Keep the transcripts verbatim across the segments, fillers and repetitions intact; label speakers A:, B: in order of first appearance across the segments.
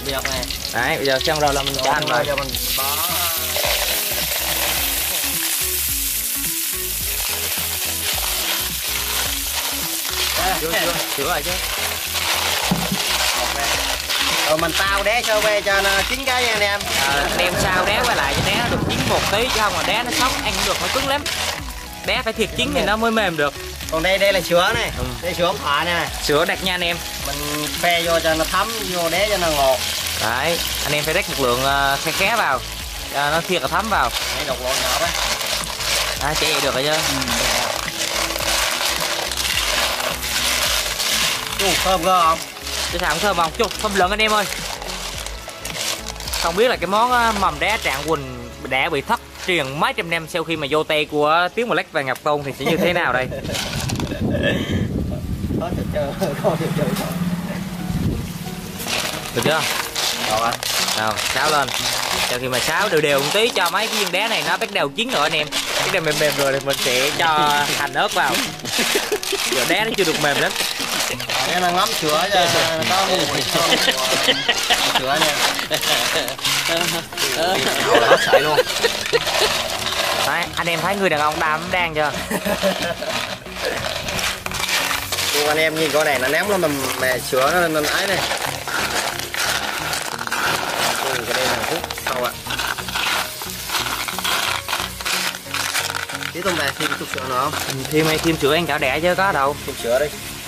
A: việc này.
B: Đấy, bây giờ xong rồi là mình cho ăn rồi.
A: Giờ mình bỏ.
B: Chưa chưa, chưa rồi chứ.
A: Rồi mình tao đé sơ về cho nó chín cái nha anh em.
B: À, đem sao đé qua lại cho đé nó được chín một tí chứ không mà đé nó sống ăn cũng được, nó cứng lắm. Đé phải thiệt chín thì nó mới mềm được.
A: Còn đây đây là sữa này,
B: ừ.
A: đây sữa ống thọ nè.
B: Sữa đặc nha anh em.
A: Mình phe vô cho nó thấm vô đé cho nó ngọt.
B: Đấy, anh em phải rắc một lượng khe khé vào cho nó thiệt là thấm vào.
A: Đây đục lỗ nhỏ đấy.
B: À, chỉ vậy được rồi chứ.
A: Ừ. Thơm cơ không?
B: Chứ sao không thơm không? Chút, thơm lợn anh em ơi. Không biết là cái món mầm đá Trạng Quỳnh đã bị thất truyền mấy trăm năm sau khi mà vô tay của Tiến Black và Ngọc Tôn thì sẽ như thế nào đây? Được chưa?
A: Rồi.
B: Nào, xáo lên. Sau khi mà xáo đều đều một tí cho mấy cái viên đá này nó bắt đầu chín rồi anh em. Cái này mềm mềm rồi thì mình sẽ cho hành ớt vào. Giờ đá nó chưa được mềm lắm.
A: Để nó ngấm sữa cho nó mùi sữa nha. Nó sợi luôn.
B: Đấy, anh em thấy người đàn ông đam đang chưa?
A: Nhưng anh em nhìn con này nó ném nó mềm mè sữa nó nên ấy này. Ừ, cái đây là hút sâu ạ. Tí tôm bè thêm chút sữa nữa không?
B: Thêm hay thêm sữa ăn chảo đẻ chứ có đâu.
A: Thêm sữa đi.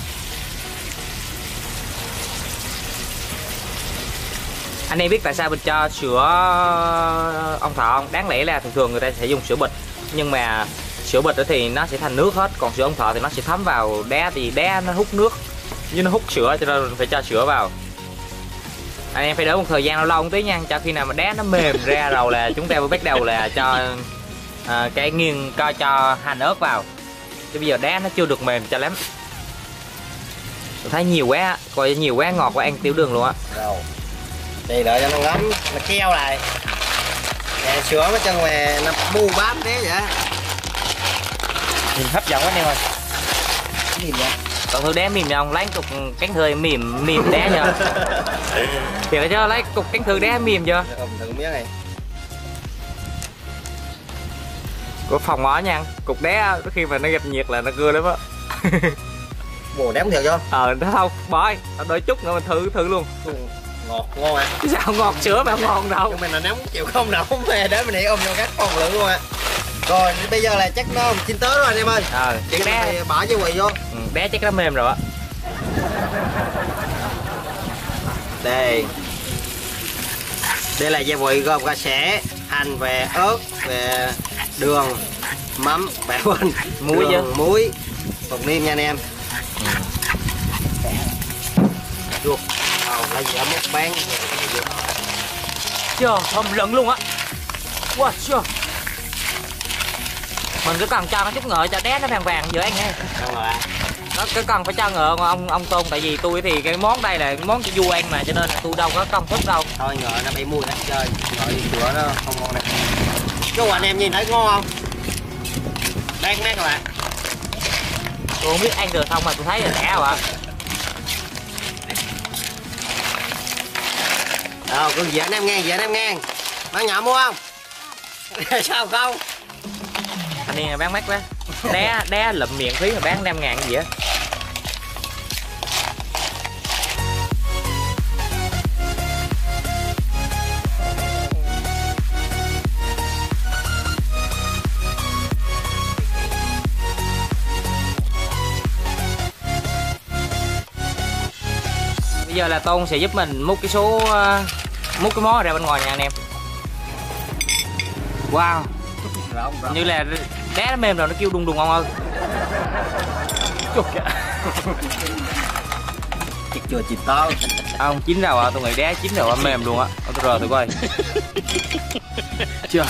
B: Anh em biết tại sao mình cho sữa ông thọ không? Đáng lẽ là thường thường người ta sẽ dùng sữa bịch, nhưng mà sữa bịch thì nó sẽ thành nước hết, còn sữa ông thọ thì nó sẽ thấm vào đá, thì đá nó hút nước nhưng nó hút sữa, cho nên mình phải cho sữa vào. Anh em phải đợi một thời gian lâu lâu một tí nha, cho khi nào mà đá nó mềm ra rồi là chúng ta mới bắt đầu là cho à, cái nghiêng coi cho hành ớt vào, chứ bây giờ đá nó chưa được mềm cho lắm. Tôi thấy nhiều quá, coi nhiều quá ngọt quá ăn tiểu đường luôn á.
A: Rồi. Thì đợi cho nó ngấm, nó keo lại. Để sữa nó chân về nó bu bám thế vậy.
B: Nhìn hấp dẫn quá anh em ơi.
A: Nhìn vậy.
B: Còn thử đá mềm không? Lấy cục cánh thơi mềm mềm đá chưa? Thiệt chứ, lấy cục cánh thư đá mềm chưa?
A: Thử miếng này.
B: Của phòng ngõ nha, cục đá khi mà nó gặp nhiệt là nó cưa lắm á.
A: Bồ đếm thiệt chưa?
B: Ờ, nó không, bỏ đợi chút nữa mình thử thử luôn.
A: Ừ, ngọt ngon à.
B: Sao ngọt sữa mà không ngon đâu.
A: Nhưng mình là nóng chịu không nóng về để mình để ôm vô các phòng lượng luôn à. Rồi bây giờ là chắc nó chín tới rồi anh em ơi.
B: Ờ,
A: chỉ
B: cái đá
A: bỏ gia vị vô.
B: Ừ, đá chắc nó mềm rồi á.
A: Đây. Đây là gia vị gồm có sẻ, hành về ớt, về đường, mắm, bẻ quên,
B: muối chứ,
A: muối, bột nêm nha anh em. Ruột, lấy gì ở múc bán.
B: Chưa, thơm lẫn luôn á. Wow, chưa. Mình cứ cần cho nó chút ngợi cho đá nó vàng vàng vừa ăn nghe. Nó cứ cần phải cho ngợ ông ông Tôn, tại vì tôi thì cái món đây là món cho vua ăn mà, cho nên là tôi đâu có công thức đâu.
A: Thôi ngợ nó bị mùi hết chơi, ngợ sữa nó không ngon nè. Chú anh em nhìn thấy ngon không? Đang mát các bạn.
B: Tôi không biết ăn được không mà tôi thấy là rẻ rồi ạ.
A: Ờ, con dễ anh em nghe, dễ anh em nghe. Bán nhỏ mua không? Sao không?
B: Anh em bán mắc quá. Đá đá lụm miệng phí mà bán năm ngàn gì á. Bây giờ là Tôn sẽ giúp mình múc cái số múc cái món ra bên ngoài nha anh em. Wow.
A: Rộng, rộng.
B: Như là đá nó mềm rồi, nó kêu đùng đùng ông ơi.
A: Chịt chưa chịt to.
B: Không, chín rồi à, tôi nghĩ đá chín rồi mềm luôn á. Tôi rờ thử coi. Chưa.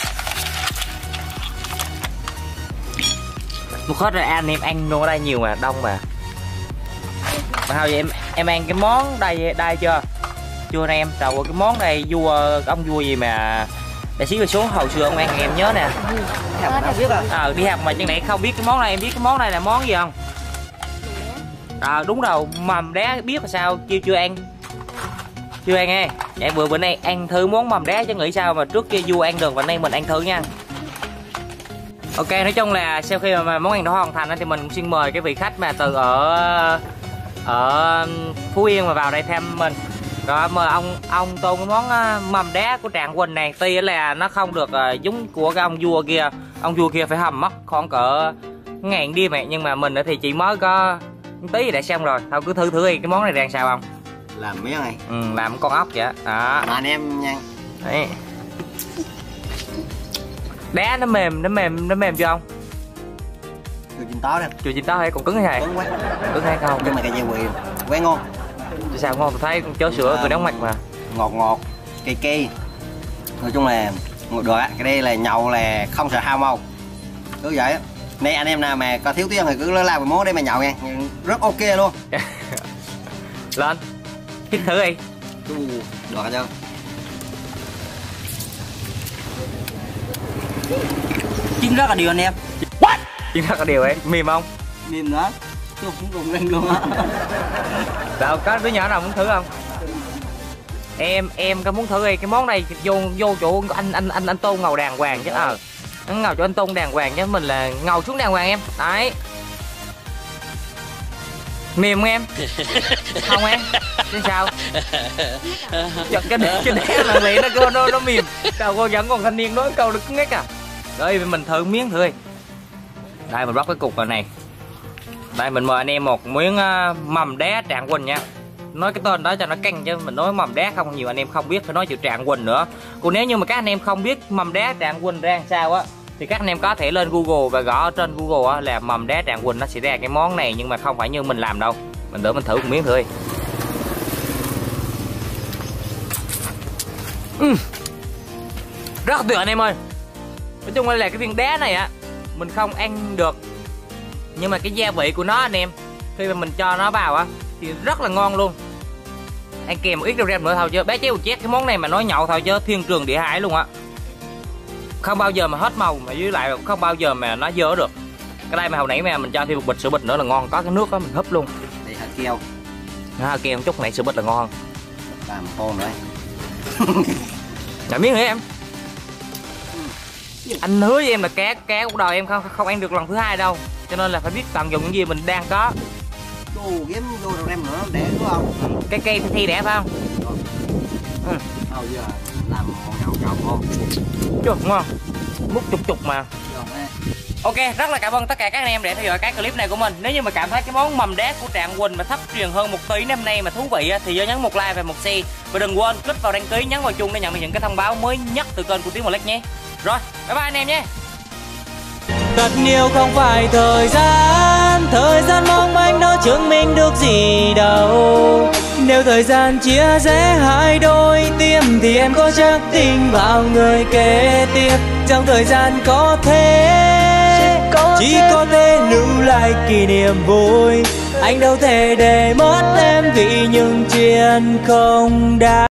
B: Một hết rồi anh em ăn luôn ở đây nhiều mà, đông mà. Mà sao vậy em em ăn cái món đây đây chưa? Chưa anh em, đầu cái món đây vua ông vua gì mà để xíu về số hồi xưa ông ăn em nhớ nè. Ờ à, đi học mà chân này không biết cái món này, em biết cái món này là món gì không? À đúng rồi, mầm đá biết là sao chưa chưa ăn. chưa ăn nghe. Vậy bữa bữa nay ăn thử món mầm đá chứ nghĩ sao mà trước kia Du ăn được và nay mình ăn thử nha. Ok, nói chung là sau khi mà món ăn đó hoàn thành thì mình cũng xin mời cái vị khách mà từ ở ở Phú Yên mà vào đây thăm mình. Rồi mời ông ông tô cái món mầm đá của Trạng Quỳnh này. Tuy là nó không được giống của cái ông vua kia, ông vua kia phải hầm mất khoảng cỡ ngàn đi mẹ, nhưng mà mình thì chỉ mới có tí đã xong rồi. Thôi cứ thử thử đi cái món này đang sao không?
A: Làm miếng này.
B: Ừ, làm con ốc vậy. Đó.
A: Mà anh em nha.
B: Đấy. Đá nó mềm, nó mềm, nó mềm chưa không?
A: Chưa chín tó đâu.
B: Chưa chín tó hay còn cứng hay
A: Cứng quá.
B: Cứng hay không?
A: Nhưng mà cái dây quỳ quá ngon.
B: Chứ sao ngon, tôi thấy con chó sữa tôi đóng mặt mà.
A: Ngọt ngọt, cây cây. Nói chung là được á, cái đây là nhậu là không sợ hao màu. Cứ vậy á. Nay anh em nào mà có thiếu tiền thì cứ làm cái món đây mà nhậu nha. Rất ok luôn.
B: Lên. Hít thử đi.
A: Chú, được hả chưa? Chín rất là điều anh em.
B: What? Chín rất là điều ấy, mềm không?
A: Mềm đó. Tôi cũng cùng lên luôn á.
B: Đâu có đứa nhỏ nào muốn thử không? Em em có muốn thử đi, cái món này vô vô chỗ anh anh anh anh Tôn ngầu đàng hoàng chứ ờ. À, ngầu cho anh Tôn đàng hoàng chứ mình là ngầu xuống đàng hoàng em. Đấy. Mềm không em? Không em? Chứ sao? Chọn cái đĩa cái đĩa là lì nó cô nó nó mềm. Sao cô vẫn còn thanh niên nói câu được cứng ngắc à. Rồi mình thử miếng thử đi. Đây mình bóc cái cục rồi này. Đây mình mời anh em một miếng uh, mầm đá Trạng Quỳnh nha. Nói cái tên đó cho nó căng chứ mình nói mầm đá không nhiều anh em không biết phải nói chữ Trạng Quỳnh nữa. Còn nếu như mà các anh em không biết mầm đá Trạng Quỳnh ra làm sao á thì các anh em có thể lên Google và gõ trên Google á, là mầm đá Trạng Quỳnh nó sẽ ra cái món này, nhưng mà không phải như mình làm đâu. Mình đỡ mình thử một miếng thử đi. uhm. Rất tuyệt anh em ơi. Nói chung là cái viên đá này á mình không ăn được, nhưng mà cái gia vị của nó anh em khi mà mình cho nó vào á thì rất là ngon luôn. Ăn kèm một ít rau rem nữa thôi chứ bé chéo chét cái món này mà nói nhậu thôi chứ thiên trường địa hải luôn á. Không bao giờ mà hết màu, mà với lại không bao giờ mà nó dơ được. Cái đây mà hồi nãy mà mình cho thêm một bịch sữa bịch nữa là ngon, có cái nước đó mình húp luôn.
A: Đây hạt keo.
B: À, keo một chút này sữa bịch là ngon hơn.
A: Làm con đấy.
B: Làm miếng nữa em. Anh hứa với em là cá cá cuộc đời em không không ăn được lần thứ hai đâu, cho nên là phải biết tận dụng những gì mình đang có.
A: Đồ kiếm vô rau rem nữa để đúng không?
B: Cái cây thi đẻ phải không? Ừ.
A: Thôi giờ làm con nhậu nhậu ngon.
B: Chưa ngon. Múc chục chục mà. Ok, rất là cảm ơn tất cả các anh em để theo dõi cái clip này của mình. Nếu như mà cảm thấy cái món mầm đá của Trạng Quỳnh mà thấp truyền hơn một tí năm nay mà thú vị thì nhớ nhấn một like và một share. Và đừng quên click vào đăng ký, nhấn vào chuông để nhận được những cái thông báo mới nhất từ kênh của Tiến Một Lát nhé. Rồi, bye bye anh em nhé.
C: Thật nhiều không phải thời gian, thời gian mong manh nó chứng minh được gì đâu. Nếu thời gian chia rẽ hai đôi tim thì em có chắc tin vào người kế tiếp. Trong thời gian có thể chỉ có thể lưu lại kỷ niệm vui. Anh đâu thể để mất em vì những chuyện không đáng.